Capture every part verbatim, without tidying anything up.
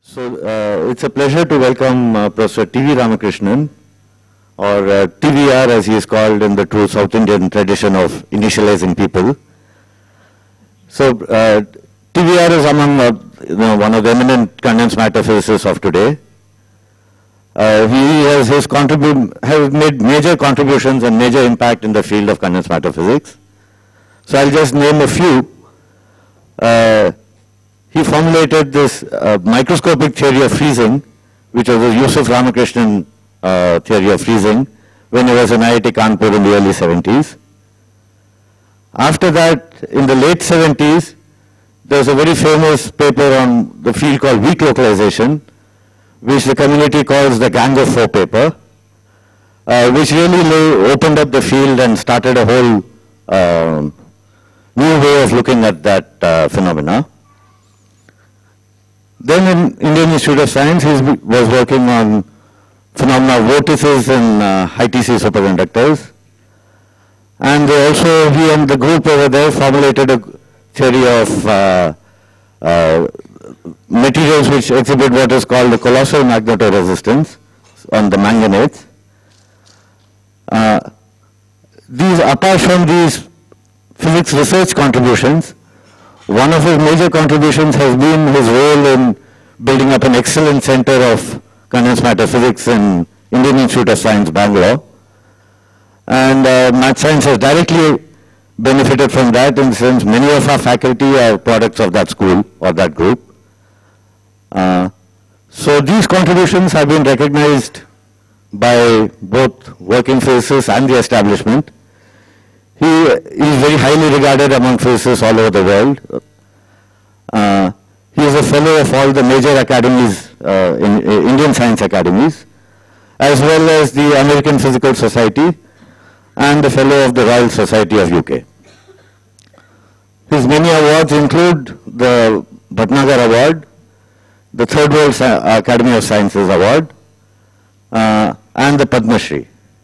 So uh, it's a pleasure to welcome uh, Professor T V Ramakrishnan, or uh, T V R as he is called in the true South Indian tradition of initializing people. So uh, T V R is among uh, you know, one of the eminent condensed matter physicists of today. Uh, he has, his contribu has made major contributions and major impact in the field of condensed matter physics. So I'll just name a few. Uh, he formulated this uh, microscopic theory of freezing, which was the Yusuf Ramakrishnan uh, theory of freezing, when he was in I I T Kanpur in the early seventies. After that, in the late seventies, there was a very famous paper on the field called weak localization, which the community calls the Gang of Four paper, uh, which really lay, opened up the field and started a whole uh, new way of looking at that uh, phenomena. Then in Indian Institute of Science, he was working on phenomena of vortices in uh, high T C superconductors. And they also, he and the group over there formulated a theory of uh, uh, materials which exhibit what is called the colossal magnetoresistance on the manganese. Uh, these, apart from these physics research contributions, one of his major contributions has been his role in building up an excellent center of condensed matter physics in Indian Institute of Science, Bangalore. And uh, math science has directly benefited from that, in the sense many of our faculty are products of that school or that group. Uh, so these contributions have been recognized by both working physicists and the establishment. He is very highly regarded among physicists all over the world. Uh, he is a fellow of all the major academies, uh, in, in Indian science academies, as well as the American Physical Society and the fellow of the Royal Society of U K. His many awards include the Bhatnagar Award, the Third World Academy of Sciences Award, uh, and the Padma Shri.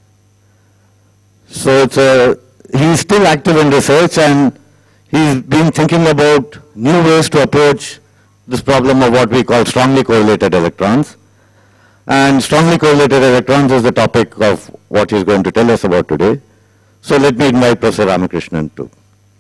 So it's a, he's still active in research, and he's been thinking about new ways to approach this problem of what we call strongly correlated electrons. And strongly correlated electrons is the topic of what he's going to tell us about today. So let me invite Professor Ramakrishnan to.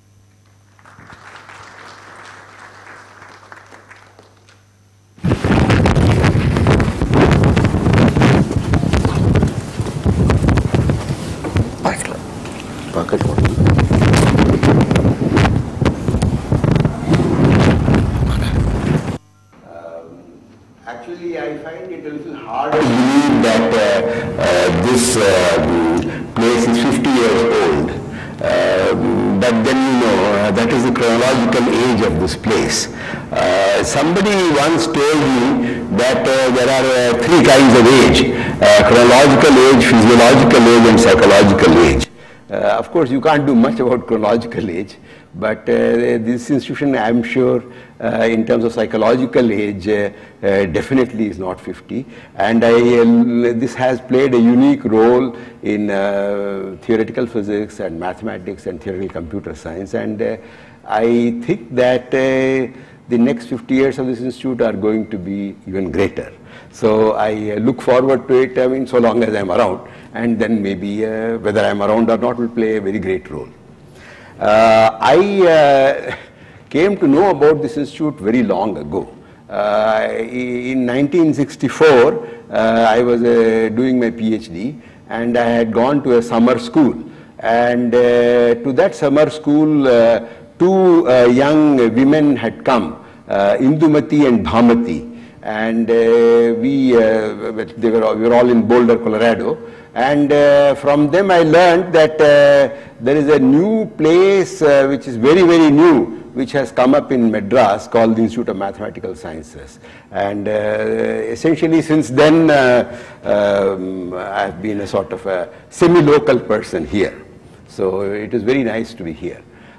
Actually, I find it a little hard to believe that uh, uh, this uh, place is fifty years old. Uh, but then, you know, uh, that is the chronological age of this place. Uh, somebody once told me that uh, there are uh, three kinds of age: uh, chronological age, physiological age, and psychological age. Uh, of course, you can't do much about chronological age, but uh, this institution, I'm sure, uh, in terms of psychological age, uh, uh, definitely is not fifty. And I, uh, this has played a unique role in uh, theoretical physics and mathematics and theoretical computer science. And uh, I think that uh, the next fifty years of this institute are going to be even greater. So I uh, look forward to it, I mean, so long as I'm around. And then maybe uh, whether I'm around or not will play a very great role. Uh, I uh, came to know about this institute very long ago. Uh, in nineteen sixty-four, uh, I was uh, doing my PhD, and I had gone to a summer school. And uh, to that summer school, uh, two uh, young women had come, uh, Indumati and Bhamati. And uh, we, uh, they were, we were all in Boulder, Colorado. And uh, from them I learned that uh, there is a new place uh, which is very, very new, which has come up in Madras called the Institute of Mathematical Sciences. And uh, essentially since then uh, um, I've been a sort of a semi-local person here. So it is very nice to be here.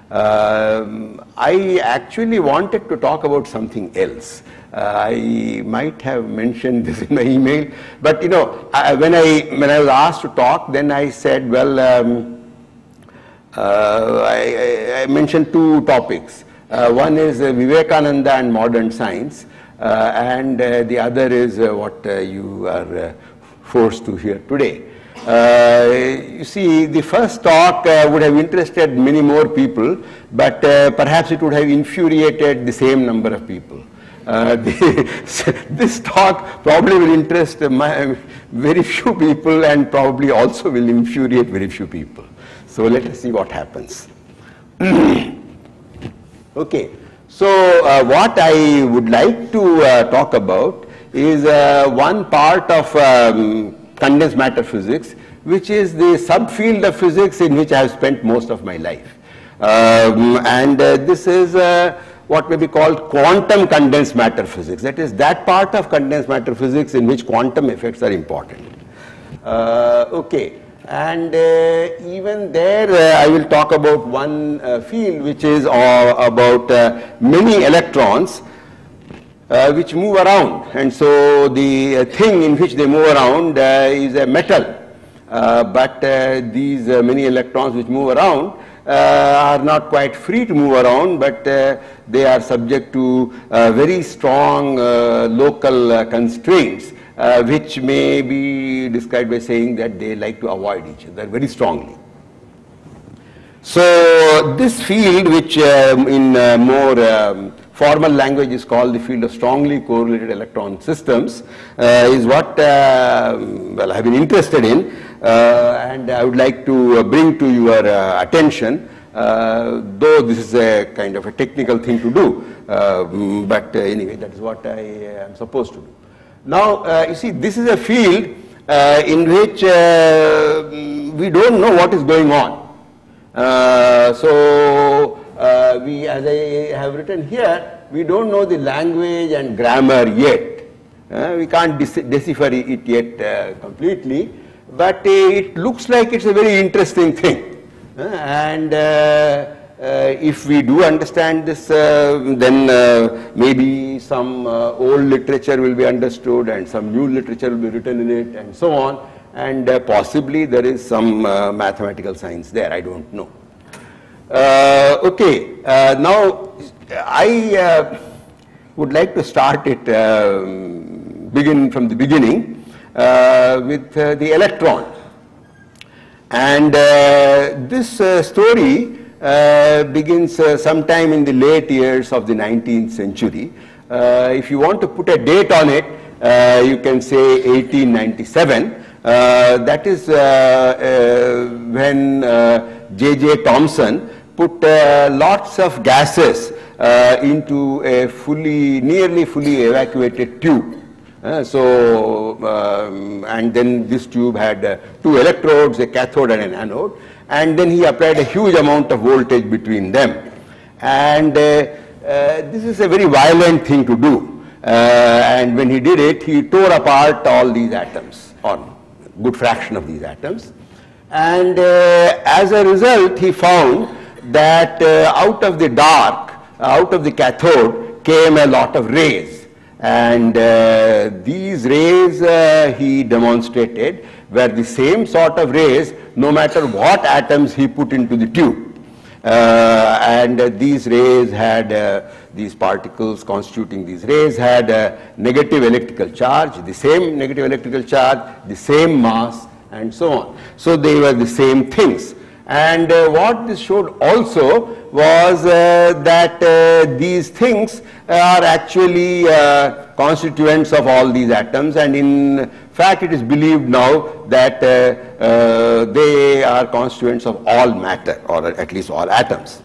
Um, I actually wanted to talk about something else. Uh, I might have mentioned this in my email, but you know, I, when I when I was asked to talk, then I said, well, um, uh, I, I mentioned two topics. Uh, one is uh, Vivekananda and modern science, uh, and uh, the other is uh, what uh, you are uh, forced to hear today. Uh, you see, the first talk uh, would have interested many more people, but uh, perhaps it would have infuriated the same number of people. Uh, the, this talk probably will interest uh, my, very few people and probably also will infuriate very few people. So let us see what happens. Okay, so uh, what I would like to uh, talk about is uh, one part of um, condensed matter physics, which is the subfield of physics in which I have spent most of my life. Um, and uh, this is uh, what may be called quantum condensed matter physics. That is that part of condensed matter physics in which quantum effects are important. Uh, okay, and uh, even there uh, I will talk about one uh, field which is uh, about uh, many electrons Uh, which move around, and so the uh, thing in which they move around uh, is a metal, uh, but uh, these uh, many electrons which move around uh, are not quite free to move around, but uh, they are subject to uh, very strong uh, local uh, constraints, uh, which may be described by saying that they like to avoid each other very strongly. So this field, which um, in uh, more um, formal language is called the field of strongly correlated electron systems, uh, is what uh, well, I have been interested in, uh, and I would like to uh, bring to your uh, attention, uh, though this is a kind of a technical thing to do, uh, but uh, anyway, that is what I am supposed to do. Now, uh, you see, this is a field uh, in which uh, we don't know what is going on. Uh, so, uh, we, as I have written here, we don't know the language and grammar yet. Uh, we can't decipher it yet uh, completely, but uh, it looks like it's a very interesting thing. Uh, and uh, uh, if we do understand this, uh, then uh, maybe some uh, old literature will be understood and some new literature will be written in it and so on. And uh, possibly there is some uh, mathematical science there, I don't know. Uh, okay, uh, now I uh, would like to start it, uh, begin from the beginning uh, with uh, the electron. And uh, this uh, story uh, begins uh, sometime in the late years of the nineteenth century. Uh, if you want to put a date on it, uh, you can say eighteen ninety-seven. Uh, that is uh, uh, when uh, J J Thomson put uh, lots of gases uh, into a fully, nearly fully evacuated tube. Uh, so, um, and then this tube had uh, two electrodes, a cathode and an anode, and then he applied a huge amount of voltage between them. And uh, uh, this is a very violent thing to do. Uh, and when he did it, he tore apart all these atoms, or good fraction of these atoms, and uh, as a result he found that uh, out of the dark, out of the cathode came a lot of rays, and uh, these rays uh, he demonstrated were the same sort of rays no matter what atoms he put into the tube. Uh, and uh, these rays had, uh, these particles constituting these rays had a negative electrical charge, the same negative electrical charge, the same mass, and so on. So they were the same things. And uh, what this showed also was uh, that uh, these things are actually uh, constituents of all these atoms, and in fact it is believed now that uh, uh, they are constituents of all matter, or at least all atoms.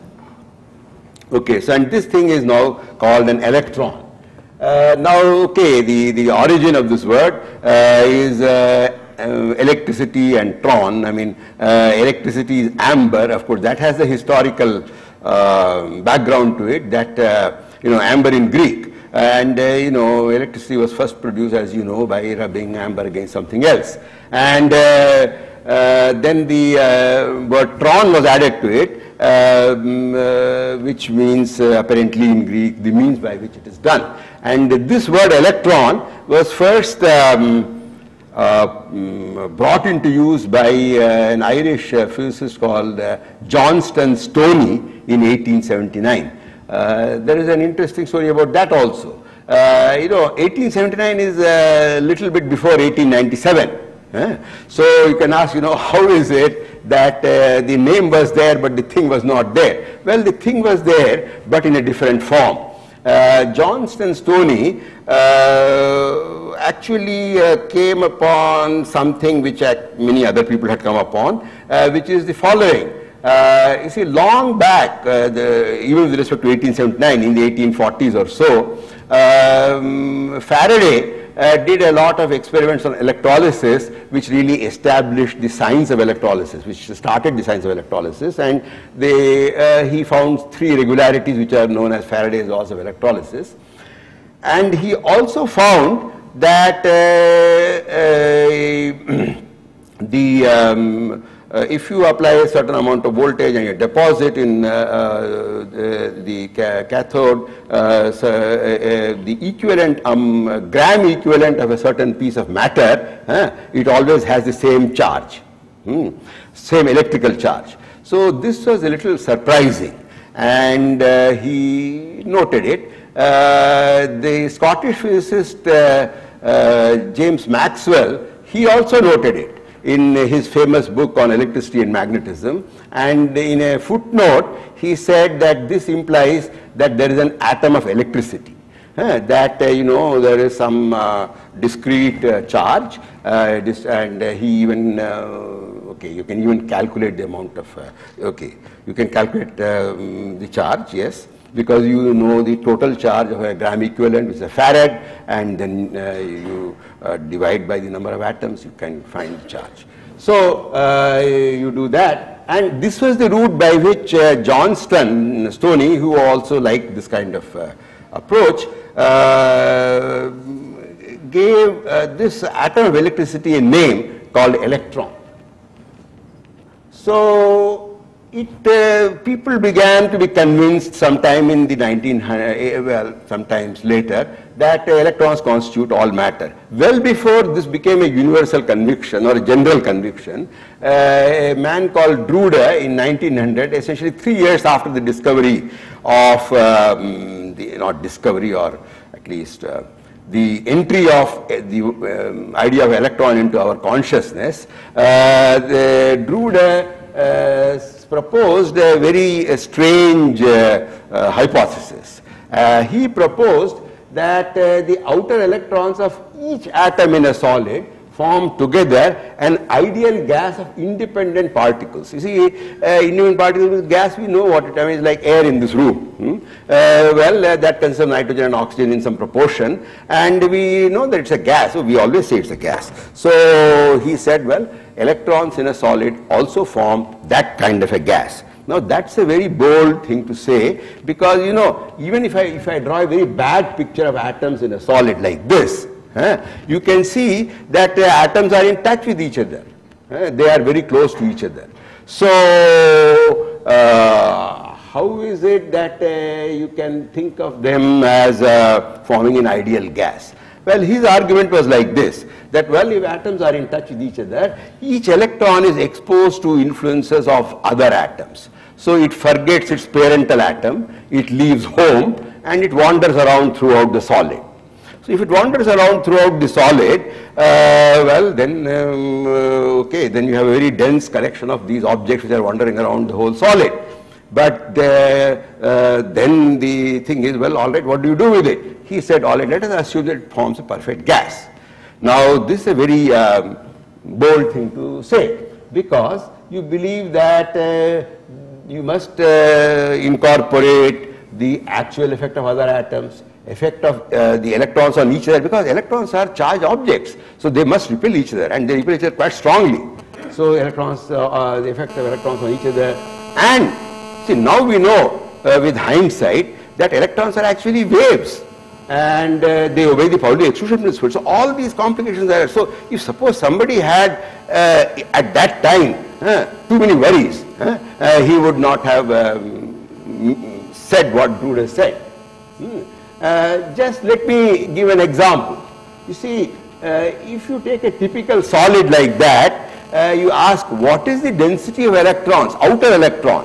Okay, so and this thing is now called an electron. Uh, now, okay, the, the origin of this word uh, is uh, uh, electricity and tron. I mean, uh, electricity is amber. Of course, that has a historical uh, background to it, that, uh, you know, amber in Greek. And, uh, you know, electricity was first produced, as you know, by rubbing amber against something else. And uh, uh, then the uh, word tron was added to it. Um, uh, which means uh, apparently in Greek the means by which it is done. And this word electron was first um, uh, brought into use by uh, an Irish uh, physicist called uh, Johnston Stoney in eighteen seventy-nine. Uh, there is an interesting story about that also. Uh, Uh, you know, eighteen seventy-nine is a little bit before eighteen ninety-seven. Eh? So you can ask, you know, how is it that uh, the name was there but the thing was not there? Well, the thing was there but in a different form. Uh, Johnston Stoney uh, actually uh, came upon something which uh, many other people had come upon, uh, which is the following. Uh, you see, long back, uh, the, even with respect to eighteen seventy-nine, in the eighteen forties or so, um, Faraday uh, did a lot of experiments on electrolysis, which really established the science of electrolysis, which started the science of electrolysis, and they, uh, he found three irregularities which are known as Faraday's laws of electrolysis. And he also found that uh, uh, the um, Uh, if you apply a certain amount of voltage and you deposit in uh, uh, the, the ca cathode, uh, so, uh, uh, the equivalent, um, gram equivalent of a certain piece of matter, uh, it always has the same charge, hmm, same electrical charge. So this was a little surprising, and uh, he noted it. Uh, the Scottish physicist uh, uh, James Maxwell, he also noted it in his famous book on electricity and magnetism, and in a footnote he said that this implies that there is an atom of electricity, uh, that uh, you know, there is some uh, discrete uh, charge, uh, this, and uh, he even uh, okay, you can even calculate the amount of uh, okay, you can calculate um, the charge, yes, because you know the total charge of a gram equivalent, which is a farad, and then uh, you uh, divide by the number of atoms, you can find the charge. So uh, you do that, and this was the route by which uh, Johnston Stoney, who also liked this kind of uh, approach, uh, gave uh, this atom of electricity a name called electron. So It, uh, people began to be convinced sometime in the nineteen hundreds, uh, well, sometimes later, that uh, electrons constitute all matter. Well before this became a universal conviction or a general conviction, uh, a man called Drude in nineteen hundred, essentially three years after the discovery of, um, the, not discovery or at least uh, the entry of uh, the um, idea of electron into our consciousness, uh, the Drude uh, proposed a very uh, strange uh, uh, hypothesis. Uh, he proposed that uh, the outer electrons of each atom in a solid form together an ideal gas of independent particles. You see, uh, independent particles with gas, we know what it I mean, is like air in this room. Hmm? Uh, well, uh, that consists of nitrogen and oxygen in some proportion, and we know that it's a gas, so we always say it's a gas. So he said, well, electrons in a solid also form that kind of a gas. Now that's a very bold thing to say, because you know, even if I, if I draw a very bad picture of atoms in a solid like this, uh, you can see that uh, atoms are in touch with each other. Uh, they are very close to each other. So uh, how is it that uh, you can think of them as uh, forming an ideal gas? Well, his argument was like this, that well, if atoms are in touch with each other, each electron is exposed to influences of other atoms. So it forgets its parental atom, it leaves home, and it wanders around throughout the solid. So if it wanders around throughout the solid, uh, well then, um, uh, okay, then you have a very dense collection of these objects which are wandering around the whole solid. But uh, uh, then the thing is, well, all right, what do you do with it? He said, all right, let us assume that it forms a perfect gas. Now, this is a very um, bold thing to say, because you believe that uh, you must uh, incorporate the actual effect of other atoms, effect of uh, the electrons on each other, because electrons are charged objects, so they must repel each other, and they repel each other quite strongly. So electrons, uh, uh, the effect of electrons on each other, and see, now we know uh, with hindsight that electrons are actually waves, and uh, they obey the Pauli exclusion principle. So all these complications are. So if suppose somebody had uh, at that time uh, too many worries, uh, uh, he would not have um, said what Drude said. Hmm. Uh, just let me give an example. You see, uh, if you take a typical solid like that, uh, you ask what is the density of electrons, outer electrons.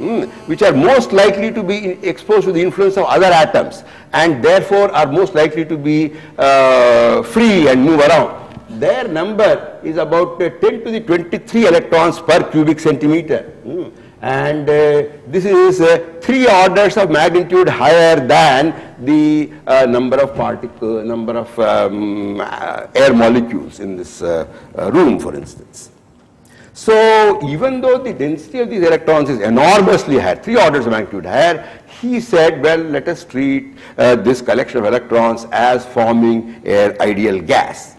mm, which are most likely to be exposed to the influence of other atoms and therefore are most likely to be uh, free and move around. Their number is about uh, ten to the twenty-three electrons per cubic centimeter. Mm. And uh, this is uh, three orders of magnitude higher than the uh, number of particle, number of um, uh, air molecules in this uh, uh, room, for instance. So even though the density of these electrons is enormously higher, three orders of magnitude higher, he said, well, let us treat uh, this collection of electrons as forming an ideal gas.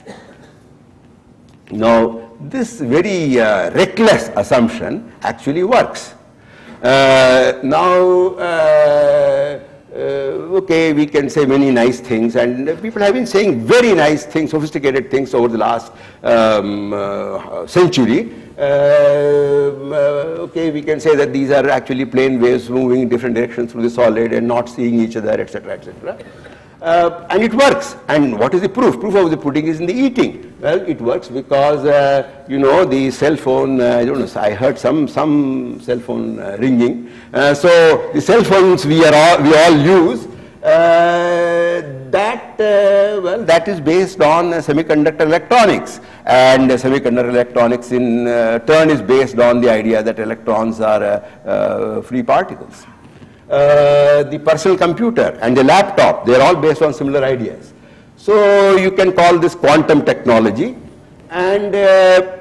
Now, this very uh, reckless assumption actually works. Uh, now, uh, uh, okay, we can say many nice things, and people have been saying very nice things, sophisticated things over the last um, uh, century. Uh, uh, okay, we can say that these are actually plane waves moving in different directions through the solid and not seeing each other, et cetera, et cetera. Uh, and it works. And what is the proof? Proof of the pudding is in the eating. Well, it works because, uh, you know, the cell phone, uh, I don't know, I heard some, some cell phone uh, ringing. Uh, so the cell phones we, are all, we all use, uh, that, uh, well, that is based on uh, semiconductor electronics. And uh, semiconductor electronics in uh, turn is based on the idea that electrons are uh, uh, free particles. Uh, the personal computer and the laptop, they are all based on similar ideas. So you can call this quantum technology, and uh,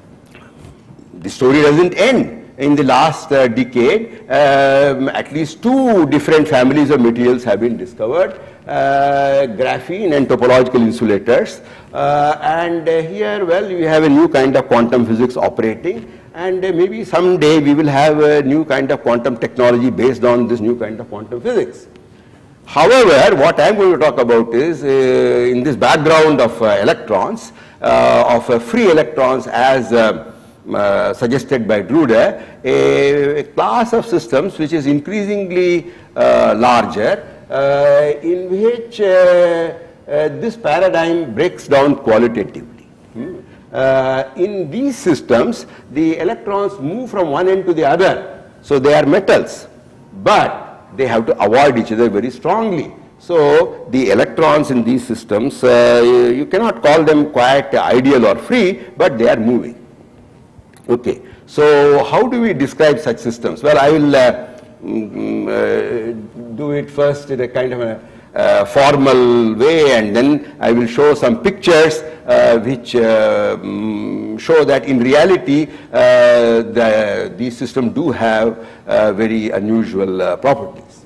the story doesn't end. In the last uh, decade, um, at least two different families of materials have been discovered, uh, graphene and topological insulators. Uh, and uh, here, well, we have a new kind of quantum physics operating. And uh, maybe someday we will have a new kind of quantum technology based on this new kind of quantum physics. However, what I am going to talk about is, uh, in this background of uh, electrons, uh, of uh, free electrons as uh, uh, suggested by Drude, a, a class of systems which is increasingly uh, larger, uh, in which uh, uh, this paradigm breaks down qualitatively. Hmm. Uh, in these systems, the electrons move from one end to the other. So they are metals, but they have to avoid each other very strongly. So the electrons in these systems, uh, you cannot call them quite ideal or free, but they are moving. Okay. So how do we describe such systems? Well, I will uh, mm, uh, do it first in a kind of a Uh, formal way, and then I will show some pictures uh, which uh, um, show that in reality uh, the, these systems do have uh, very unusual uh, properties.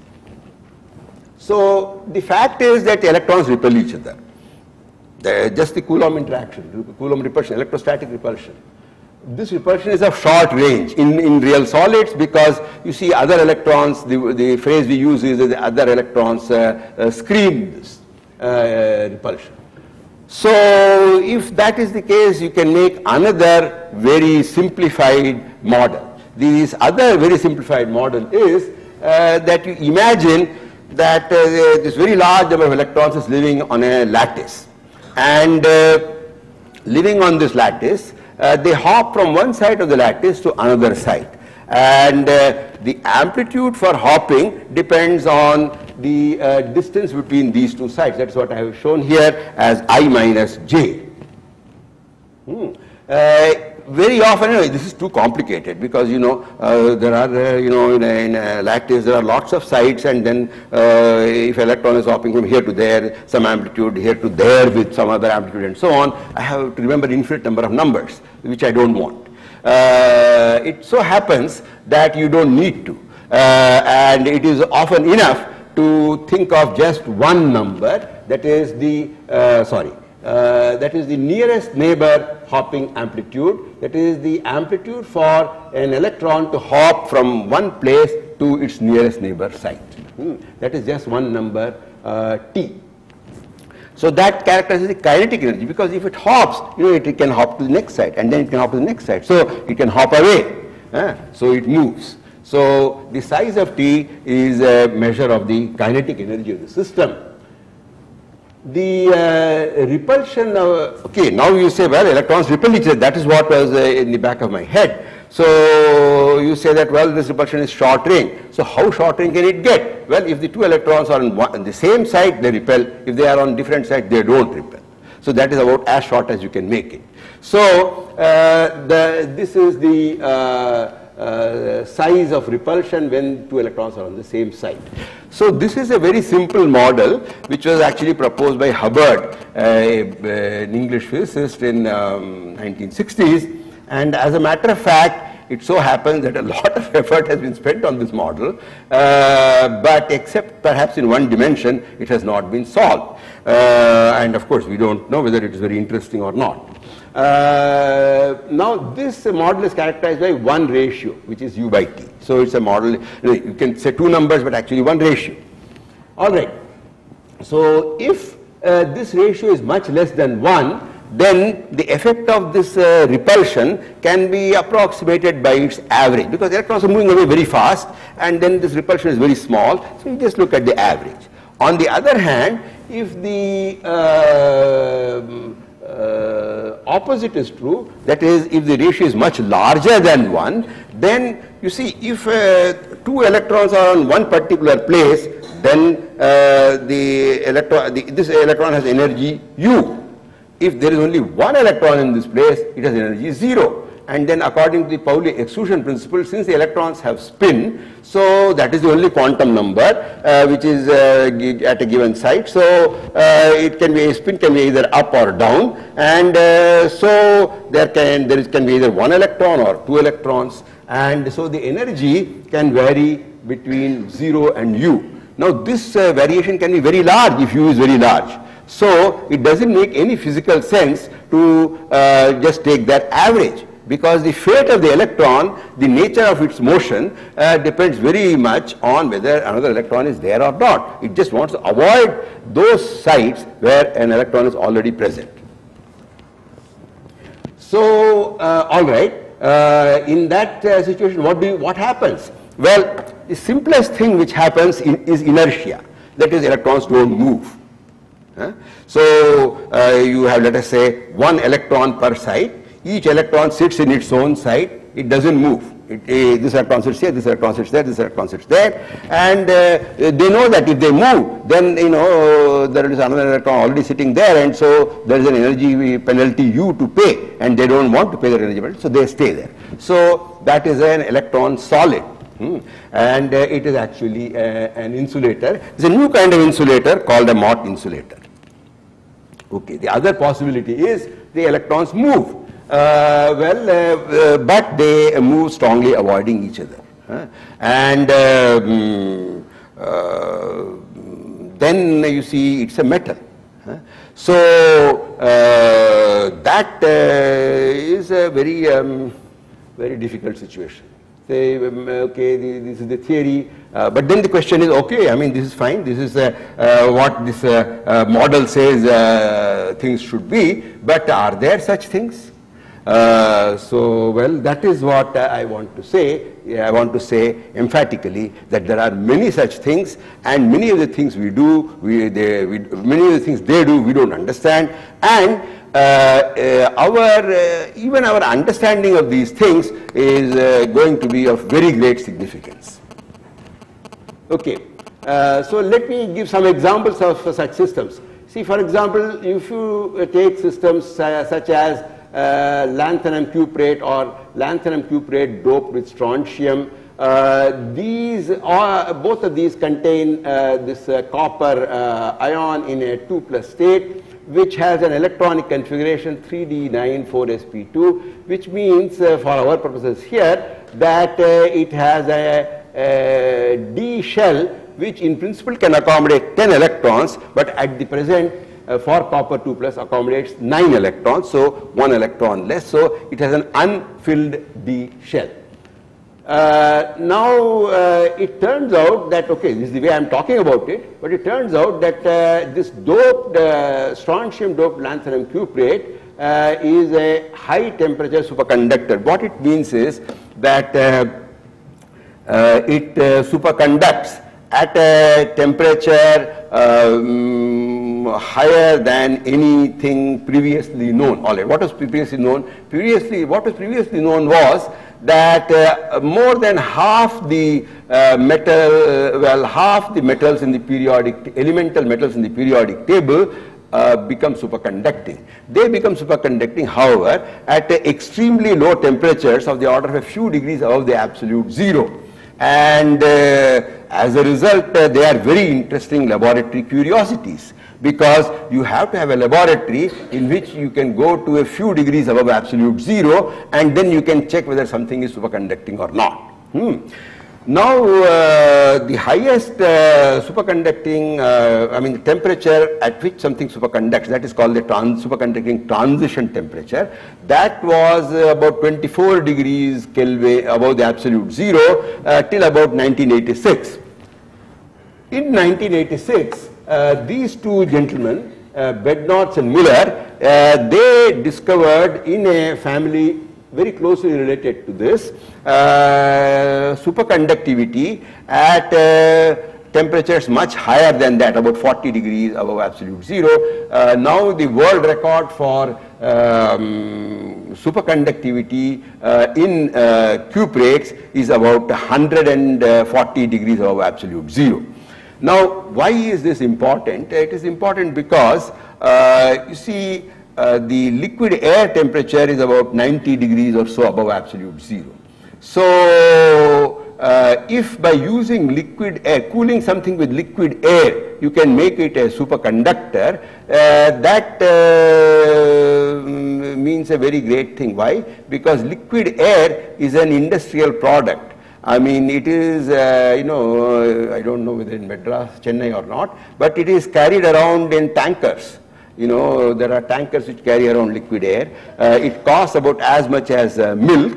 So the fact is that electrons repel each other. The, just the Coulomb interaction, Coulomb repulsion, electrostatic repulsion. This repulsion is of short range in, in real solids, because you see other electrons, the, the phrase we use is that the other electrons uh, uh, screen this uh, repulsion. So if that is the case, you can make another very simplified model. This other very simplified model is uh, that you imagine that uh, this very large number of electrons is living on a lattice, and uh, living on this lattice, Uh, they hop from one side of the lattice to another side, and uh, the amplitude for hopping depends on the uh, distance between these two sides. That's what I have shown here as I minus j. Hmm. Uh, very often, anyway, this is too complicated, because you know uh, there are uh, you know in a, in a lattice there are lots of sides, and then uh, if electron is hopping from here to there, some amplitude here to there with some other amplitude and so on, I have to remember infinite number of numbers, which I don't want. Uh, it so happens that you don't need to, uh, and it is often enough to think of just one number, that is the uh, sorry. Uh, that is the nearest neighbor hopping amplitude. That is the amplitude for an electron to hop from one place to its nearest neighbor site. Hmm. That is just one number, uh, t. So that characterizes the kinetic energy, because if it hops, you know, it, it can hop to the next side, and then it can hop to the next side. So it can hop away. Uh, so it moves. So the size of t is a measure of the kinetic energy of the system. The uh, repulsion of, okay, now you say, well, electrons repel each other. That is what was uh, in the back of my head. So you say that, well, this repulsion is short range. So how short range can it get? Well, if the two electrons are on, one, on the same side, they repel. If they are on different sides, they don't repel. So that is about as short as you can make it. So uh, the, this is the uh, uh, size of repulsion when two electrons are on the same side. So this is a very simple model which was actually proposed by Hubbard, uh, an English physicist in um, nineteen sixties. And as a matter of fact, it so happens that a lot of effort has been spent on this model, uh, but except perhaps in one dimension, it has not been solved. Uh, and of course, we don't know whether it is very interesting or not. Uh, now, this model is characterized by one ratio, which is U by T. So it's a model, you can say two numbers, but actually one ratio. All right. So if uh, this ratio is much less than one, then the effect of this uh, repulsion can be approximated by its average, because electrons are moving away very fast, and then this repulsion is very small, so you just look at the average. On the other hand, if the uh, uh, opposite is true, that is, if the ratio is much larger than one, then you see, if uh, two electrons are on one particular place, then uh, the electron, the, this electron has energy U. If there is only one electron in this place, it has energy zero. And then according to the Pauli exclusion principle, since the electrons have spin, so that is the only quantum number uh, which is uh, at a given site. So uh, it can be, a spin can be either up or down, and uh, so there can there is, can be either one electron or two electrons, and so the energy can vary between zero and U. Now this uh, variation can be very large if U is very large. So it doesn't make any physical sense to uh, just take that average, because the fate of the electron, the nature of its motion uh, depends very much on whether another electron is there or not. It just wants to avoid those sites where an electron is already present. So uh, all right, uh, in that uh, situation, what do you, what happens? Well, the simplest thing which happens in, is inertia. That is, electrons don't move. Huh? So uh, you have, let us say, one electron per site. Each electron sits in its own site. It doesn't move. It, uh, this electron sits here, this electron sits there, this electron sits there, and uh, they know that if they move, then you know there is another electron already sitting there, and so there is an energy penalty U to pay, and they don't want to pay that energy penalty, so they stay there. So that is an electron solid. Hmm. And uh, it is actually uh, an insulator. It's a new kind of insulator called a Mott insulator. Okay. The other possibility is the electrons move. Uh, well, uh, uh, but they move strongly avoiding each other. Huh? And uh, um, uh, then you see it's a metal. Huh? So uh, that uh, is a very, um, very difficult situation. Say, okay, this is the theory, uh, but then the question is, okay, I mean, this is fine, this is uh, uh, what this uh, uh, model says uh, things should be, but are there such things? Uh, so, well, that is what uh, I want to say. Yeah, I want to say emphatically that there are many such things, and many of the things we do, we, they, we, many of the things they do, we don't understand, and Uh, uh, our uh, even our understanding of these things is uh, going to be of very great significance. Okay, uh, so let me give some examples of uh, such systems. See, for example, if you uh, take systems uh, such as uh, lanthanum cuprate or lanthanum cuprate doped with strontium, uh, these are, both of these contain uh, this uh, copper uh, ion in a two plus state, which has an electronic configuration three D nine four S P two, which means uh, for our purposes here that uh, it has a, a D shell which in principle can accommodate ten electrons, but at the present uh, for copper two plus accommodates nine electrons, so one electron less, so it has an unfilled D shell. Uh, now uh, it turns out that, okay, this is the way I am talking about it, but it turns out that uh, this doped, uh, strontium doped lanthanum cuprate uh, is a high temperature superconductor. What it means is that uh, uh, it uh, superconducts at a temperature um, um, higher than anything previously known. All right, what was previously known? Previously, what was previously known was that uh, more than half the uh, metal, uh, well, half the metals in the periodic, elemental metals in the periodic table uh, become superconducting. They become superconducting, however, at uh, extremely low temperatures of the order of a few degrees above the absolute zero. And uh, as a result, uh, they are very interesting laboratory curiosities, because you have to have a laboratory in which you can go to a few degrees above absolute zero, and then you can check whether something is superconducting or not. Hmm. Now, uh, the highest uh, superconducting, uh, I mean, the temperature at which something superconducts, that is called the trans superconducting transition temperature. That was uh, about twenty-four degrees Kelvin above the absolute zero uh, till about nineteen eighty-six. In nineteen eighty-six, uh, these two gentlemen, uh, Bednorz and Muller, uh, they discovered in a family very closely related to this, uh, superconductivity at uh, temperatures much higher than that, about forty degrees above absolute zero. Uh, now the world record for um, superconductivity uh, in uh, cuprates is about one hundred forty degrees above absolute zero. Now, why is this important? It is important because uh, you see, Uh, the liquid air temperature is about ninety degrees or so above absolute zero. So, uh, if by using liquid air, cooling something with liquid air, you can make it a superconductor, uh, that uh, means a very great thing. Why? Because liquid air is an industrial product. I mean, it is, uh, you know, uh, I don't know whether in Madras, Chennai or not, but it is carried around in tankers. You know, there are tankers which carry around liquid air. Uh, it costs about as much as uh, milk.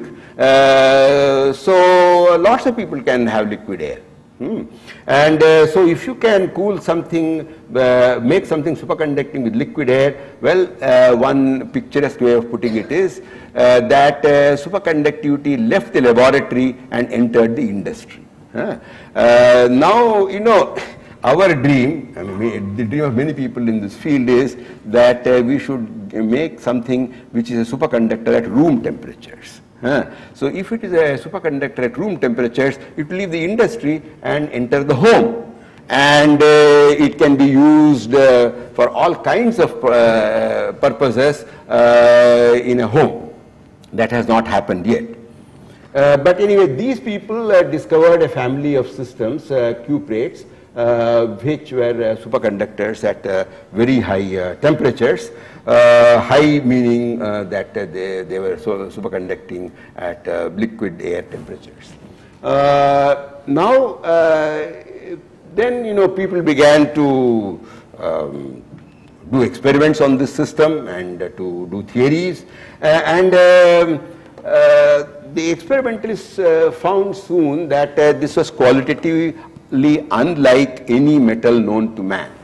Uh, so lots of people can have liquid air. Hmm. And uh, so if you can cool something, uh, make something superconducting with liquid air, well, uh, one picturesque way of putting it is uh, that uh, superconductivity left the laboratory and entered the industry. Huh? Uh, now, you know, our dream, I mean, the dream of many people in this field is that uh, we should make something which is a superconductor at room temperatures. Huh? So if it is a superconductor at room temperatures, it will leave the industry and enter the home. And uh, it can be used uh, for all kinds of uh, purposes uh, in a home. That has not happened yet. Uh, but anyway, these people uh, discovered a family of systems, uh, cuprates, Uh, which were uh, superconductors at uh, very high uh, temperatures, uh, high meaning uh, that uh, they, they were so superconducting at uh, liquid air temperatures. Uh, now, uh, then, you know, people began to um, do experiments on this system and uh, to do theories, uh, and um, uh, the experimentalists uh, found soon that uh, this was qualitative unlike any metal known to man.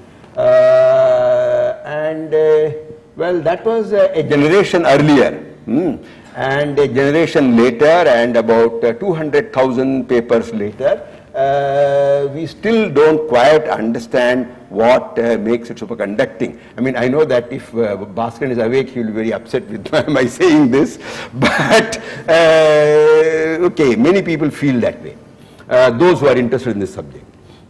Uh, and uh, well, that was uh, a generation earlier. Hmm. And a generation later, and about uh, two hundred thousand papers later, uh, we still don't quite understand what uh, makes it superconducting. I mean, I know that if uh, Bhaskaran is awake, he will be very upset with my saying this, but uh, okay, many people feel that way. Uh, those who are interested in this subject.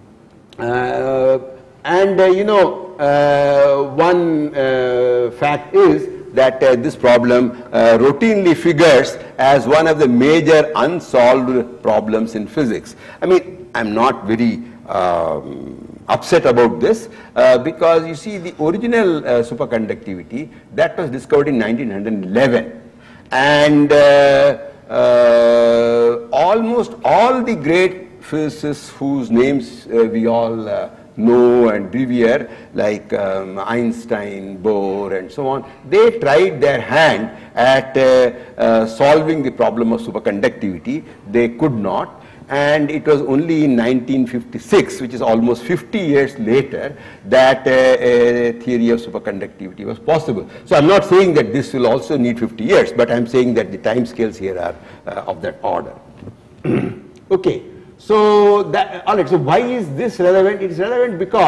Uh, and uh, you know, uh, one uh, fact is that uh, this problem uh, routinely figures as one of the major unsolved problems in physics. I mean, I'm not very um, upset about this uh, because you see, the original uh, superconductivity, that was discovered in nineteen eleven, and uh, Uh, almost all the great physicists whose names uh, we all uh, know and revere, like um, Einstein, Bohr, and so on, they tried their hand at uh, uh, solving the problem of superconductivity. They could not. And it was only in nineteen fifty-six, which is almost fifty years later, that uh, a theory of superconductivity was possible. So I'm not saying that this will also need fifty years, but I'm saying that the time scales here are uh, of that order. Okay, so that, all right, so why is this relevant? It is relevant because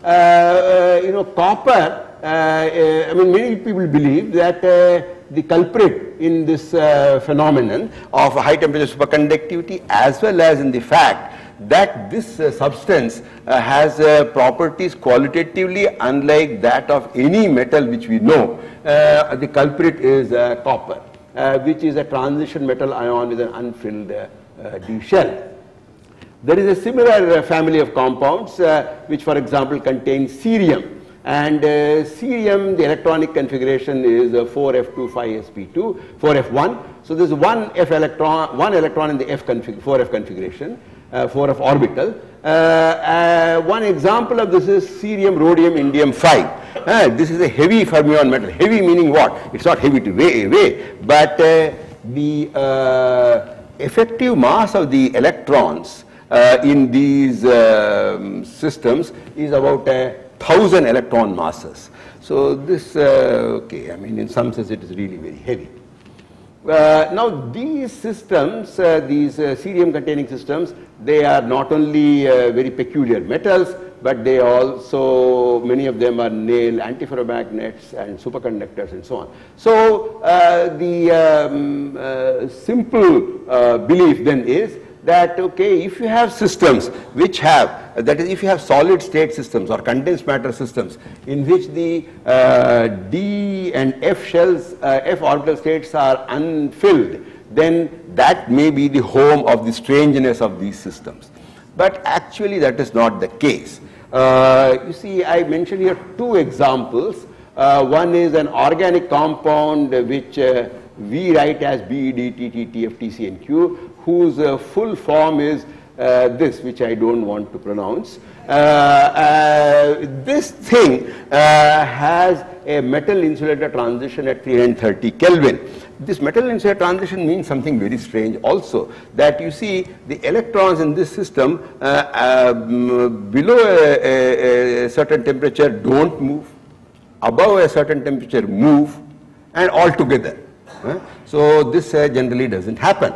uh, you know, copper, uh, uh, I mean, many people believe that uh, the culprit in this uh, phenomenon of high temperature superconductivity, as well as in the fact that this uh, substance uh, has uh, properties qualitatively unlike that of any metal which we know. Uh, the culprit is uh, copper, uh, which is a transition metal ion with an unfilled uh, uh, d shell. There is a similar uh, family of compounds uh, which, for example, contain cerium. And uh, cerium, the electronic configuration is uh, four F two five S P two, four F one. So there's one F electron, one electron in the F config four F configuration, uh, four F orbital. Uh, uh, one example of this is cerium, rhodium, indium five. Uh, this is a heavy fermion metal. Heavy meaning what? It's not heavy to weigh, weigh but uh, the uh, effective mass of the electrons uh, in these uh, systems is about a thousand electron masses. So this, uh, okay, I mean, in some sense it is really very heavy. Uh, now these systems, uh, these uh, cerium containing systems, they are not only uh, very peculiar metals, but they also, many of them are nail antiferromagnets and superconductors and so on. So uh, the um, uh, simple uh, belief then is that, okay, if you have systems which have, uh, that is, if you have solid state systems or condensed matter systems in which the uh, D and F shells, uh, F orbital states are unfilled, then that may be the home of the strangeness of these systems. But actually that is not the case. Uh, you see, I mentioned here two examples. Uh, one is an organic compound uh, which uh, we write as B E D, T T, T F, T C and Q, whose uh, full form is uh, this, which I don't want to pronounce. Uh, uh, this thing uh, has a metal insulator transition at three hundred thirty Kelvin. This metal insulator transition means something very strange also, that you see the electrons in this system uh, um, below a, a, a certain temperature don't move, above a certain temperature move, and all together. Uh, so this uh, generally doesn't happen.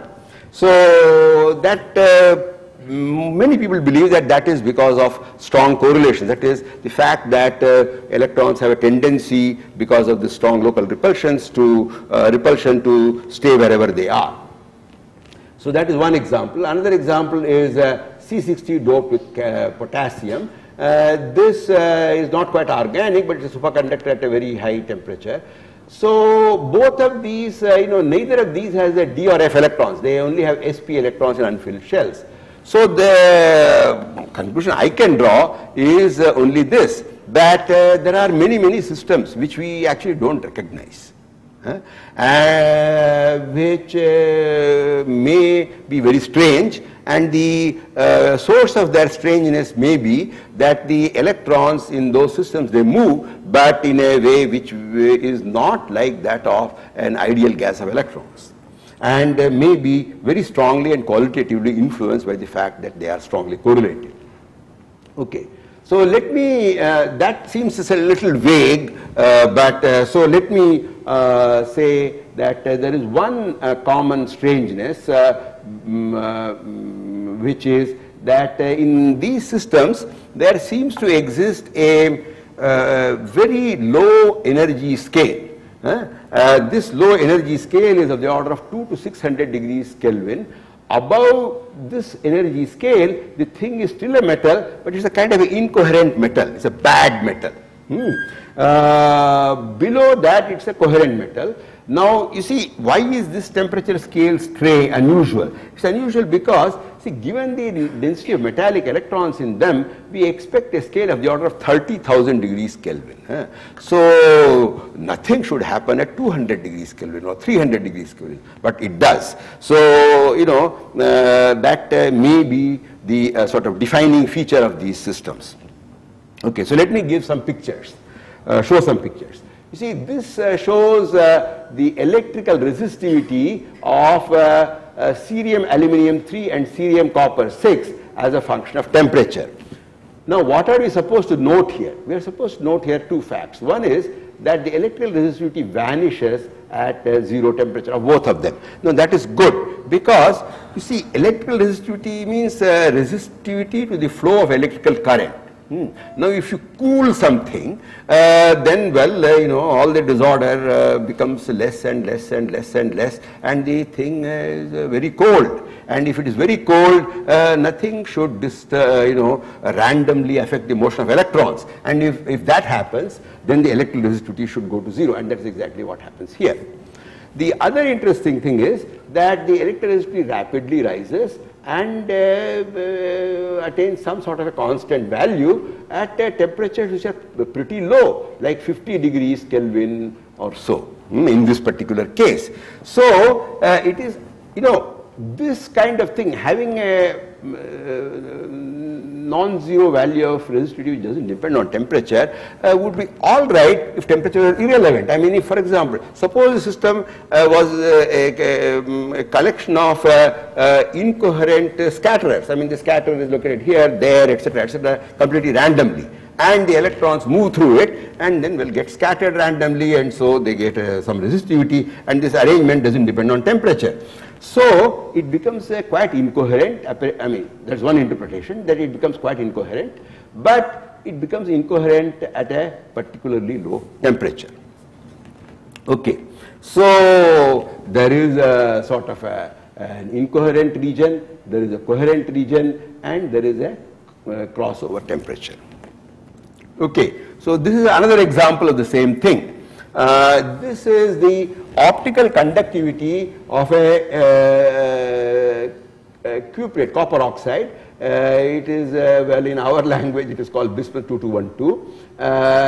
So that uh, many people believe that that is because of strong correlation. That is the fact that uh, electrons have a tendency, because of the strong local repulsions, to uh, repulsion to stay wherever they are. So that is one example. Another example is uh, C sixty doped with uh, potassium. Uh, this uh, is not quite organic, but it's a superconductor at a very high temperature. So both of these, uh, you know, neither of these has a D or F electrons. They only have S P electrons in unfilled shells. So the conclusion I can draw is uh, only this, that uh, there are many, many systems which we actually don't recognize, uh, uh, which uh, may be very strange, and the uh, source of their strangeness may be that the electrons in those systems, they move, but in a way which is not like that of an ideal gas of electrons, and uh, may be very strongly and qualitatively influenced by the fact that they are strongly correlated. Okay, so let me, uh, that seems a little vague, uh, but uh, so let me uh, say that uh, there is one uh, common strangeness, uh, um, uh, which is that uh, in these systems there seems to exist a uh, very low energy scale. Uh, uh, this low energy scale is of the order of two to six hundred degrees Kelvin. Above this energy scale, the thing is still a metal, but it's a kind of an incoherent metal. It's a bad metal. Hmm. Uh, below that, it's a coherent metal. Now, you see, why is this temperature scale stray unusual? It's unusual because, see, given the density of metallic electrons in them, we expect a scale of the order of thirty thousand degrees Kelvin. Huh? So, nothing should happen at two hundred degrees Kelvin or three hundred degrees Kelvin, but it does. So, you know, uh, that uh, may be the uh, sort of defining feature of these systems. Okay, so let me give some pictures, uh, show some pictures. You see, this uh, shows uh, the electrical resistivity of uh, uh, cerium aluminum three and cerium copper six as a function of temperature. Now, what are we supposed to note here? We are supposed to note here two facts. One is that the electrical resistivity vanishes at uh, zero temperature of both of them. Now, that is good because, you see, electrical resistivity means uh, resistivity to the flow of electrical current. Hmm. Now, if you cool something, uh, then well, uh, you know, all the disorder uh, becomes less and less and less and less, and the thing is uh, very cold. And if it is very cold, uh, nothing should dist uh, you know, uh, randomly affect the motion of electrons. And if, if that happens, then the electrical resistivity should go to zero, and that's exactly what happens here. The other interesting thing is that the electrical resistivity rapidly rises and uh, uh, attains some sort of a constant value at uh, temperatures which are pretty low, like fifty degrees Kelvin or so, in this particular case. So, uh, it is, you know, this kind of thing, having a uh, non-zero value of resistivity which doesn't depend on temperature, uh, would be all right if temperature were irrelevant. I mean, if, for example, suppose the system uh, was uh, a, a, a collection of uh, uh, incoherent uh, scatterers. I mean, the scatterer is located here, there, et cetera, et cetera, completely randomly. And the electrons move through it and then will get scattered randomly, and so they get uh, some resistivity, and this arrangement doesn't depend on temperature. So, it becomes uh, quite incoherent. I mean, that's one interpretation, that it becomes quite incoherent, but it becomes incoherent at a particularly low temperature. Okay. So, there is a sort of a, an incoherent region, there is a coherent region, and there is a uh, crossover temperature. Okay. So, this is another example of the same thing. Uh, this is the optical conductivity of a, uh, a cuprate, copper oxide. Uh, it is, uh, well, in our language it is called bismuth two two one two. Uh,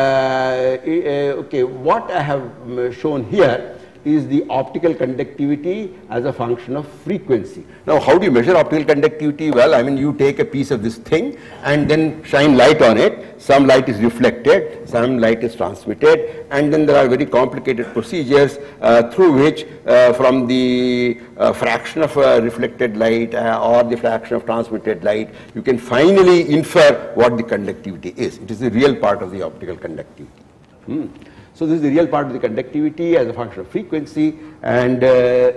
uh, okay, what I have shown here is the optical conductivity as a function of frequency. Now, how do you measure optical conductivity? Well, I mean, you take a piece of this thing and then shine light on it. Some light is reflected, some light is transmitted, and then there are very complicated procedures uh, through which uh, from the uh, fraction of uh, reflected light uh, or the fraction of transmitted light, you can finally infer what the conductivity is. It is the real part of the optical conductivity. Hmm. So, this is the real part of the conductivity as a function of frequency, and uh,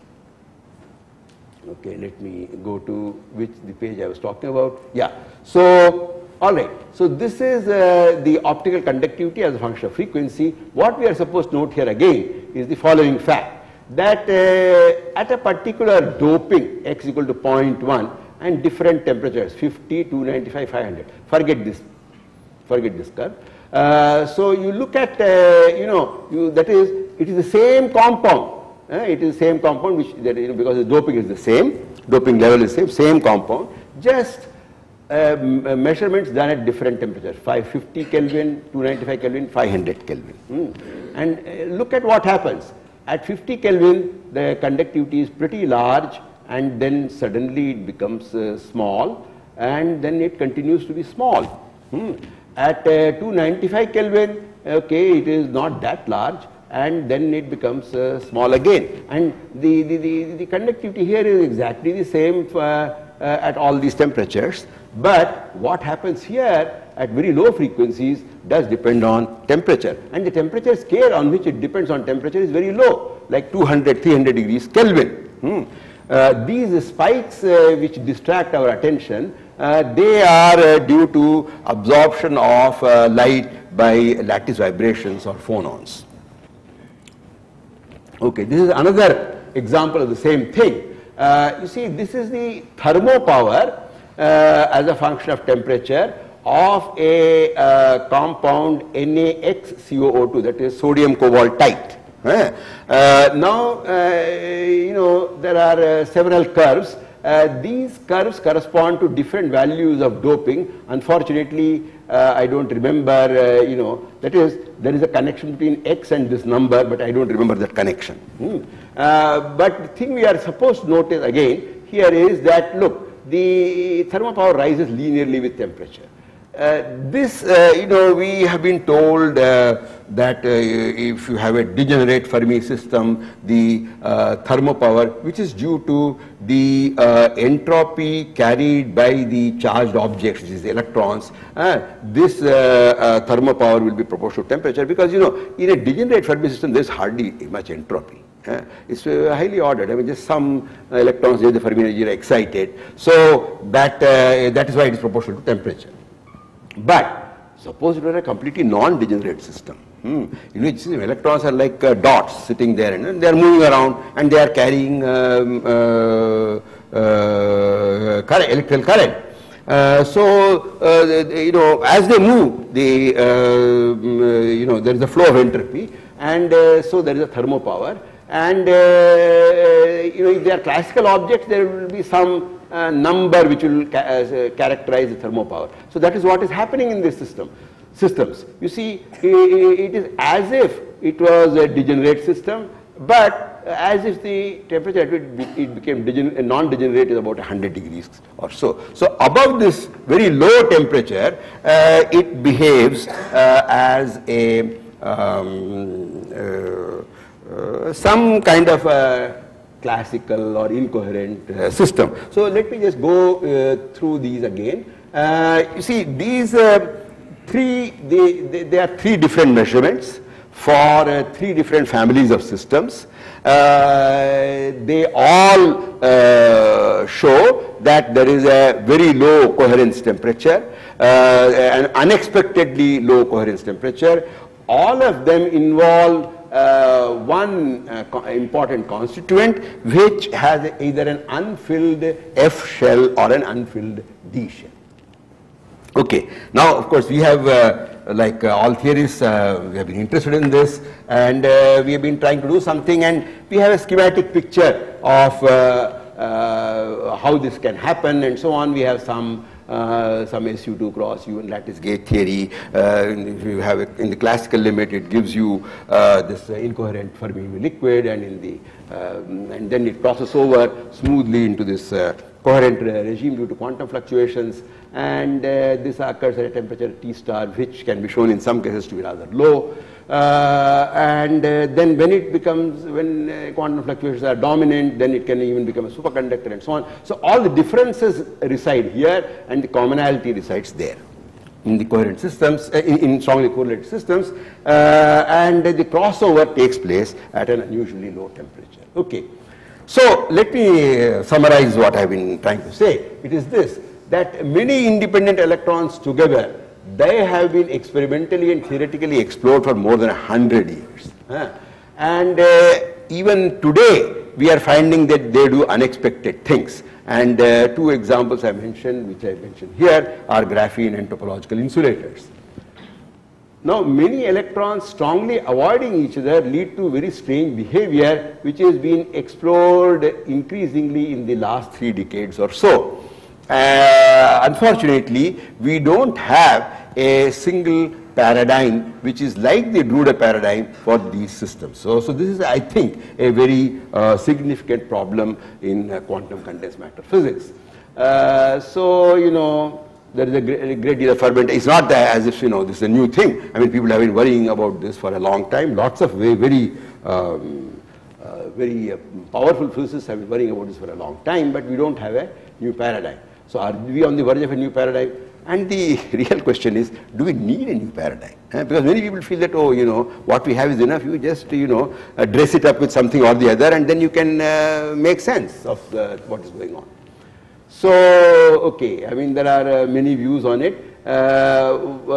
okay, let me go to which the page I was talking about. Yeah. So, all right. So, this is uh, the optical conductivity as a function of frequency. What we are supposed to note here again is the following fact, that uh, at a particular doping x equal to zero point one and different temperatures fifty, two ninety-five, five hundred, forget this, forget this curve. Uh, so, you look at, uh, you know, you, that is, it is the same compound, uh, it is the same compound which, that, you know, because the doping is the same, doping level is the same, same compound, just uh, measurements done at different temperatures, five fifty Kelvin, two ninety-five Kelvin, five hundred Kelvin. Hmm. And uh, look at what happens. At fifty Kelvin, the conductivity is pretty large, and then suddenly it becomes uh, small, and then it continues to be small. Hmm. At uh, two ninety-five Kelvin, okay, it is not that large, and then it becomes uh, small again. And the, the, the, the conductivity here is exactly the same uh, uh, at all these temperatures. But what happens here at very low frequencies does depend on temperature. And the temperature scale on which it depends on temperature is very low, like two hundred, three hundred degrees Kelvin. Hmm. Uh, these spikes uh, which distract our attention, Uh, they are uh, due to absorption of uh, light by lattice vibrations or phonons. Okay, this is another example of the same thing. Uh, you see, this is the thermopower uh, as a function of temperature of a uh, compound N A X C O O two, that is sodium cobaltite. Uh, now, uh, you know, there are uh, several curves. Uh, these curves correspond to different values of doping. Unfortunately, uh, I don't remember, uh, you know, that is, there is a connection between X and this number, but I don't remember that connection. Hmm. Uh, but the thing we are supposed to notice again here is that, look, the thermopower rises linearly with temperature. Uh, this, uh, you know, we have been told uh, that uh, if you have a degenerate Fermi system, the uh, thermopower, which is due to the uh, entropy carried by the charged objects, which is the electrons, uh, this uh, uh, thermopower will be proportional to temperature, because, you know, in a degenerate Fermi system, there is hardly much entropy. Uh, it's uh, highly ordered. I mean, just some uh, electrons near the Fermi energy are excited. So that uh, that is why it is proportional to temperature. But suppose it were a completely non-degenerate system. Hmm. You know, see, electrons are like uh, dots sitting there, and they are moving around, and they are carrying um, uh, uh, current, electrical current. Uh, so, uh, you know, as they move, they, uh, you know, there is a flow of entropy, and uh, so there is a thermopower. And, uh, you know, if they are classical objects, there will be some uh, number which will ca uh, characterize the thermopower. So that is what is happening in this system. Systems. You see, it is as if it was a degenerate system, but as if the temperature at which it became non-degenerate is about one hundred degrees or so. So above this very low temperature, uh, it behaves uh, as a um, uh, uh, some kind of a classical or incoherent uh, system. So let me just go uh, through these again. Uh, you see, these uh, three, they, they, they are three different measurements for uh, three different families of systems. Uh, they all uh, show that there is a very low coherence temperature, uh, an unexpectedly low coherence temperature. All of them involve uh, one uh, co important constituent which has either an unfilled F shell or an unfilled D shell. Okay. Now, of course, we have, uh, like uh, all theorists, uh, we have been interested in this, and uh, we have been trying to do something, and we have a schematic picture of uh, uh, how this can happen, and so on. We have some uh, some S U two cross U N lattice gate theory. Uh, if you have it in the classical limit, it gives you uh, this uh, incoherent Fermi liquid, and in the um, and then it crosses over smoothly into this uh, coherent uh, regime due to quantum fluctuations. And uh, this occurs at a temperature T star, which can be shown in some cases to be rather low. Uh, and uh, then when it becomes, when uh, quantum fluctuations are dominant, then it can even become a superconductor and so on. So all the differences reside here, and the commonality resides there in the coherent systems, uh, in, in strongly correlated systems, uh, and uh, the crossover takes place at an unusually low temperature. Okay. So let me uh, summarize what I have been trying to say. It is this, that many independent electrons together, they have been experimentally and theoretically explored for more than a hundred years. Uh, and uh, even today, we are finding that they do unexpected things. And uh, two examples I mentioned, which I mentioned here, are graphene and topological insulators. Now, many electrons strongly avoiding each other lead to very strange behavior, which has been explored increasingly in the last three decades or so. Uh, unfortunately, we don't have a single paradigm which is like the Drude paradigm for these systems. So, so this is, I think, a very uh, significant problem in uh, quantum condensed matter physics. Uh, so, you know, there is a great, a great deal of ferment. It's not as if, you know, this is a new thing. I mean, people have been worrying about this for a long time. Lots of very, very um, uh, very uh, powerful physicists have been worrying about this for a long time, but we don't have a new paradigm. So are we on the verge of a new paradigm? And the real question is, do we need a new paradigm? Uh, because many people feel that, oh, you know, what we have is enough. You just, you know, uh, dress it up with something or the other, and then you can uh, make sense of uh, what is going on. So, okay, I mean, there are uh, many views on it. Uh, uh,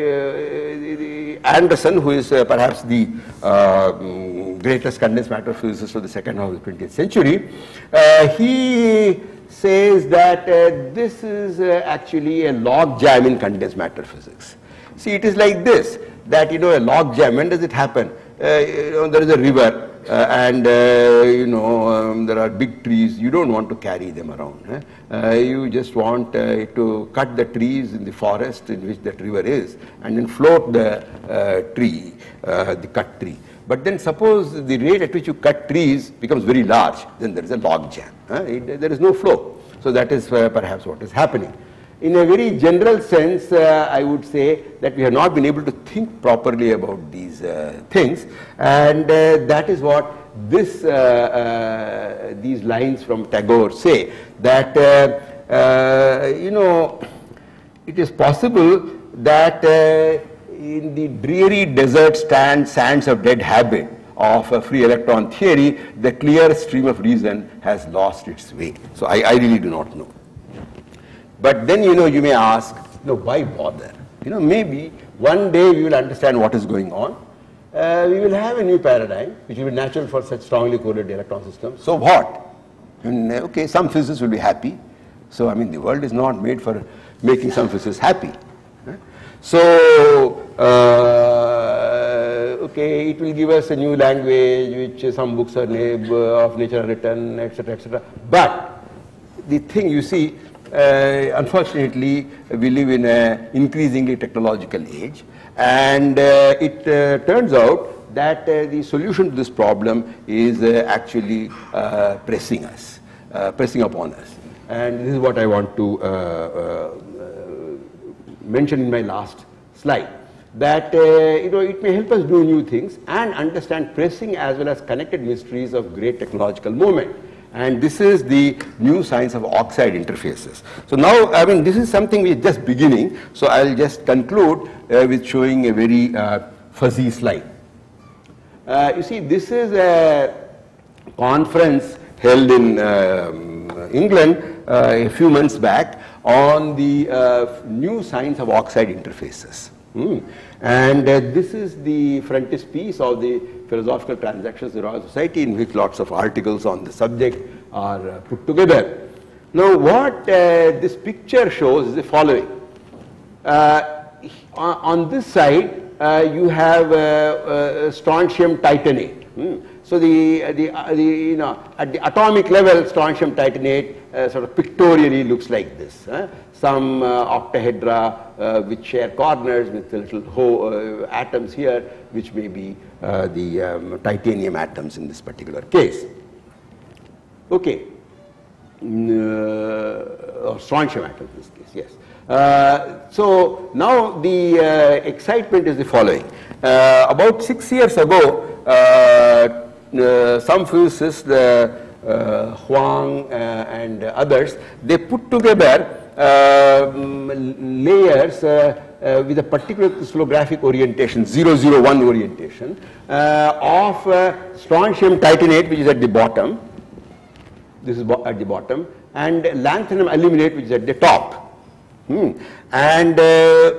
uh, Anderson, who is uh, perhaps the uh, greatest condensed matter physicist of the second half of the twentieth century, uh, he says that uh, this is uh, actually a log jam in condensed matter physics. See, it is like this, that, you know, a log jam, when does it happen? Uh, you know, there is a river, uh, and, uh, you know, um, there are big trees. You don't want to carry them around. Eh? Uh, you just want uh, to cut the trees in the forest in which that river is, and then float the uh, tree, uh, the cut tree. But then suppose the rate at which you cut trees becomes very large, then there is a log jam. Uh, it, there is no flow. So that is uh, perhaps what is happening. In a very general sense, uh, I would say that we have not been able to think properly about these uh, things, and uh, that is what this, uh, uh, these lines from Tagore say, that uh, uh, you know, it is possible that uh, in the dreary desert stand, sands of dead habit of a free electron theory, the clear stream of reason has lost its way. So I, I really do not know. But then, you know, you may ask, no, why bother? You know, maybe one day we will understand what is going on. Uh, we will have a new paradigm which will be natural for such strongly correlated electron systems. So what? And, uh, okay, some physicists will be happy. So I mean, the world is not made for making some physicists happy. Right? So uh, okay, it will give us a new language which uh, some books are uh, of nature are written, et cetera, et cetera. But the thing you see, uh, unfortunately, we live in an increasingly technological age, and uh, it uh, turns out that uh, the solution to this problem is uh, actually uh, pressing us, uh, pressing upon us. And this is what I want to uh, uh, mention in my last slide, that uh, you know, it may help us do new things and understand pressing as well as connected mysteries of great technological moment. And this is the new science of oxide interfaces. So now, I mean, this is something which is just beginning, so I'll just conclude uh, with showing a very uh, fuzzy slide. Uh, you see, this is a conference held in um, England uh, a few months back on the uh, new science of oxide interfaces. Mm. And uh, this is the frontispiece of the Philosophical Transactions of the Royal Society, in which lots of articles on the subject are uh, put together. Now, what uh, this picture shows is the following. Uh, on, on this side, uh, you have uh, uh, strontium titanate. Mm. So the, the, uh, the, you know, at the atomic level, strontium titanate uh, sort of pictorially looks like this. Huh? Some uh, octahedra uh, which share corners with little ho uh, atoms here, which may be uh, the um, titanium atoms in this particular case. Okay. Uh, or strontium atoms in this case, yes. Uh, so now the uh, excitement is the following. Uh, about six years ago, uh, uh, some physicists, uh, uh, Huang uh, and others, they put together uh, layers uh, uh, with a particular crystallographic orientation, zero zero one orientation, uh, of uh, strontium titanate, which is at the bottom. This is at the bottom, and lanthanum aluminate, which is at the top. Hmm. And uh,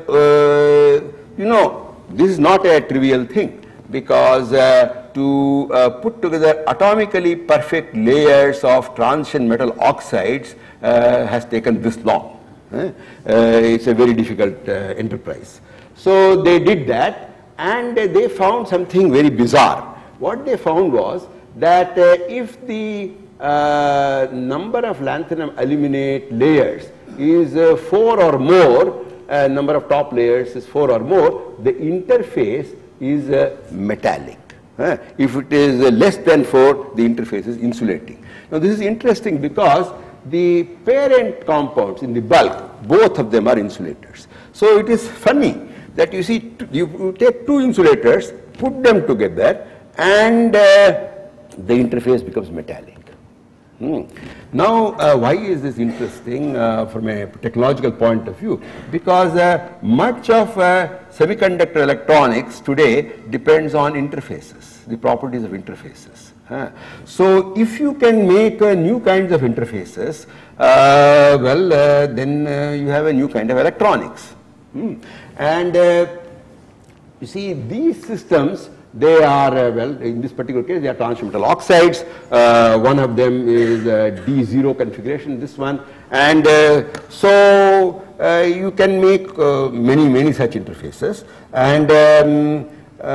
uh, you know, this is not a trivial thing, because uh, to uh, put together atomically perfect layers of transition metal oxides uh, has taken this long. Uh, it's a very difficult uh, enterprise. So they did that, and uh, they found something very bizarre. What they found was that uh, if the uh, number of lanthanum aluminate layers is uh, four or more, uh, number of top layers is four or more, the interface is uh, metallic. Uh, if it is uh, less than four, the interface is insulating. Now this is interesting because the parent compounds in the bulk, both of them are insulators. So it is funny that you see, you take two insulators, put them together, and uh, the interface becomes metallic. Hmm. Now, uh, why is this interesting uh, from a technological point of view? Because uh, much of uh, semiconductor electronics today depends on interfaces, the properties of interfaces. Huh? So, if you can make uh, new kinds of interfaces, uh, well, uh, then uh, you have a new kind of electronics. Hmm. And uh, you see, these systems, they are, uh, well, in this particular case, they are transition metal oxides. Uh, one of them is uh, D zero configuration, this one. And uh, so uh, you can make uh, many, many such interfaces. And, um,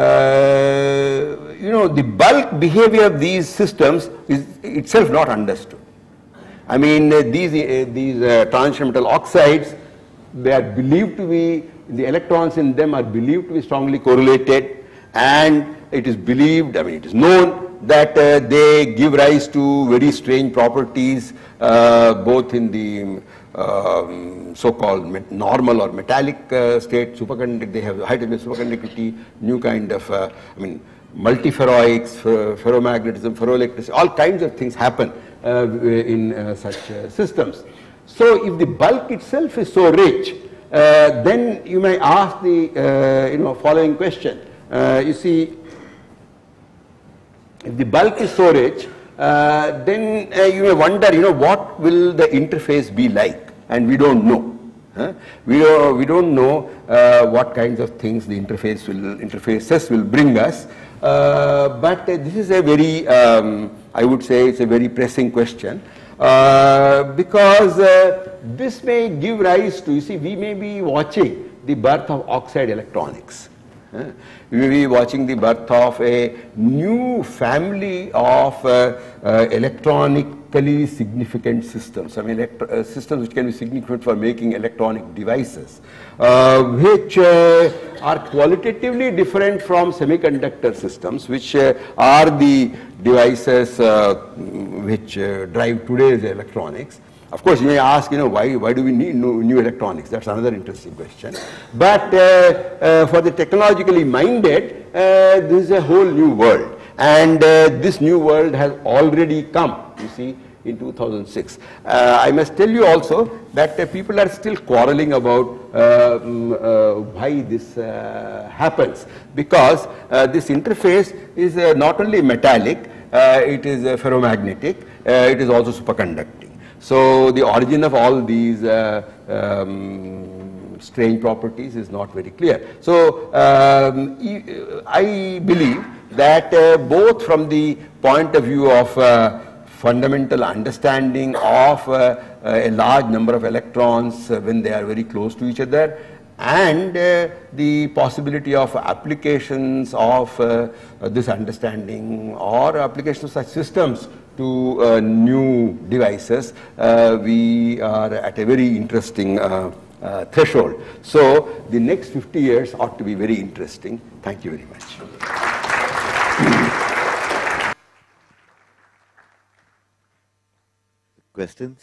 uh, you know, the bulk behavior of these systems is itself not understood. I mean, uh, these, uh, these uh, transition metal oxides, they are believed to be, the electrons in them are believed to be strongly correlated. And it is believed, I mean it is known that uh, they give rise to very strange properties uh, both in the um, so-called normal or metallic uh, state, superconductivity, they have high temperature superconductivity, new kind of, uh, I mean multiferroics, fer ferromagnetism, ferroelectricity, all kinds of things happen uh, in uh, such uh, systems. So if the bulk itself is so rich, uh, then you may ask the uh, you know following question. Uh, you see, if the bulk is so rich, uh, then uh, you may wonder, you know, what will the interface be like? And we don't know. Huh? We, uh, we don't know uh, what kinds of things the interface will, interfaces will bring us, uh, but uh, this is a very, um, I would say it's a very pressing question, uh, because uh, this may give rise to, you see, we may be watching the birth of oxide electronics. Uh, we may be watching the birth of a new family of uh, uh, electronically significant systems, I mean uh, systems which can be significant for making electronic devices, uh, which uh, are qualitatively different from semiconductor systems, which uh, are the devices uh, which uh, drive today's electronics. Of course, you may ask, you know, why, why do we need new, new electronics? That's another interesting question. But uh, uh, for the technologically minded, uh, this is a whole new world. And uh, this new world has already come, you see, in two thousand six. Uh, I must tell you also that uh, people are still quarreling about uh, um, uh, why this uh, happens. Because uh, this interface is uh, not only metallic, uh, it is uh, ferromagnetic, uh, it is also superconducting. So the origin of all these uh, um, strange properties is not very clear. So um, I believe that uh, both from the point of view of uh, fundamental understanding of uh, a large number of electrons uh, when they are very close to each other, and uh, the possibility of applications of uh, this understanding or application of such systems to uh, new devices, uh, we are at a very interesting uh, uh, threshold. So the next fifty years ought to be very interesting. Thank you very much. Questions?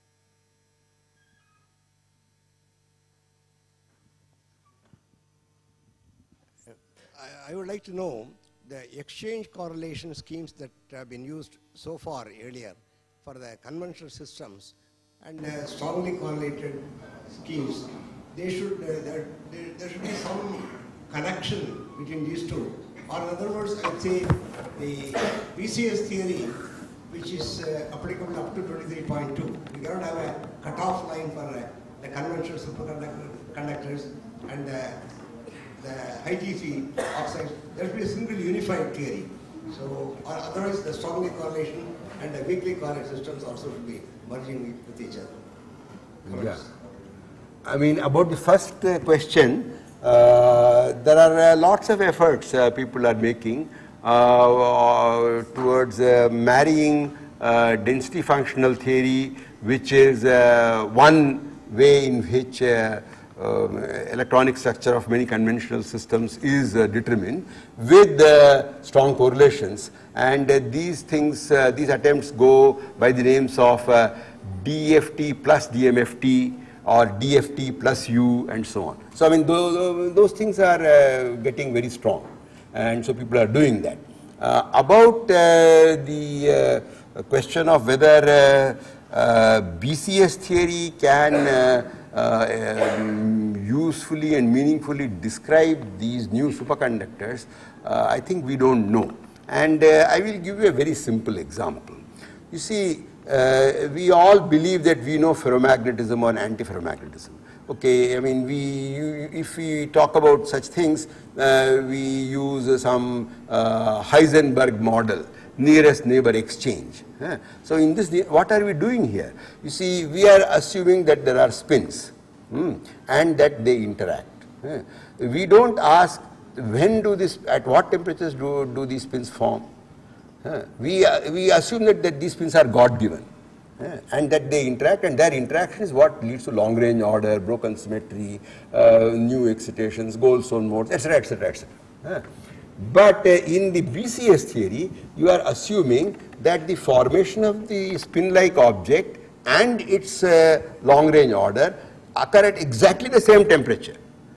I would like to know the exchange correlation schemes that have been used so far earlier for the conventional systems and uh, strongly correlated schemes. They should, uh, there, there, there should be some connection between these two. Or in other words, I would say the B C S theory, which is uh, applicable up to twenty-three point two. We cannot have a cutoff line for uh, the conventional superconductors and uh, the high T C oxides. There should be a single unified theory. So, or otherwise the strongly correlation and the weakly correlated systems also should be merging with each other. Yeah. I mean, about the first uh, question, uh, there are uh, lots of efforts uh, people are making uh, uh, towards uh, marrying uh, density functional theory, which is uh, one way in which uh, Uh, electronic structure of many conventional systems is uh, determined with uh, strong correlations, and uh, these things, uh, these attempts go by the names of uh, D F T plus D M F T or D F T plus U and so on. So I mean those, those things are uh, getting very strong, and so people are doing that. Uh, about uh, the uh, question of whether uh, uh, B C S theory can uh, Uh, um, usefully and meaningfully describe these new superconductors, uh, I think we don't know. And uh, I will give you a very simple example. You see, uh, we all believe that we know ferromagnetism or antiferromagnetism. Okay, I mean, we, you, if we talk about such things, uh, we use uh, some uh, Heisenberg model, nearest neighbor exchange. Huh? So in this, what are we doing here? You see, we are assuming that there are spins hmm, and that they interact. Huh? We don't ask when do this, at what temperatures do, do these spins form. Huh? We, uh, we assume that, that these spins are God-given huh? and that they interact, and their interaction is what leads to long-range order, broken symmetry, uh, new excitations, Goldstone modes, et cetera, et cetera, et cetera. But uh, in the B C S theory, you are assuming that the formation of the spin-like object and its uh, long-range order occur at exactly the same temperature.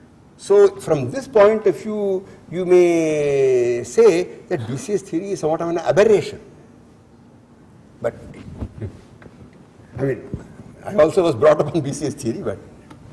So from this point of view, you may say that B C S theory is somewhat of an aberration. But, I mean, I also was brought up on B C S theory, but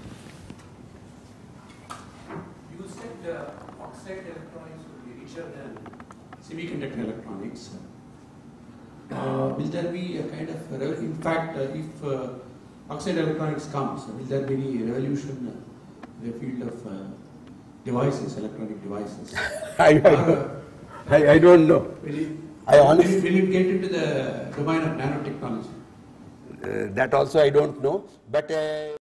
semiconductor electronics. Uh, will there be a kind of, in fact, uh, if uh, oxide electronics comes, will there be any revolution in the field of uh, devices, electronic devices? I, I, Or, don't, uh, I, I don't know. will, it, I will, honestly, it, will it get into the domain of nanotechnology? uh, that also I don't know. But uh,